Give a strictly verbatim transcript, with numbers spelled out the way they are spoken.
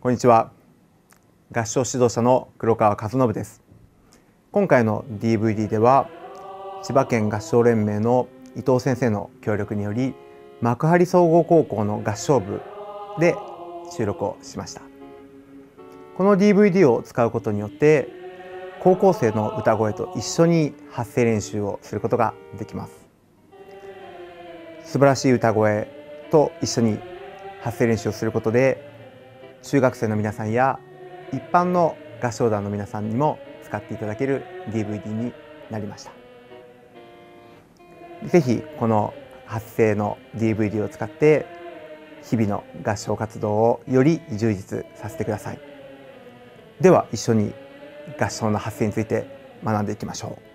こんにちは。合唱指導者の黒川和信です。今回の ディーブイディー では千葉県合唱連盟の伊藤先生の協力により幕張総合高校の合唱部で収録をしました。この ディーブイディー を使うことによって高校生の歌声と一緒に発声練習をすることができます。素晴らしい歌声と一緒に発声練習をすることで中学生の皆さんや一般の合唱団の皆さんにも使っていただける ディーブイディー になりました。ぜひこの発声の ディーブイディー を使って日々の合唱活動をより充実させてください。では一緒に合唱の発声について学んでいきましょう。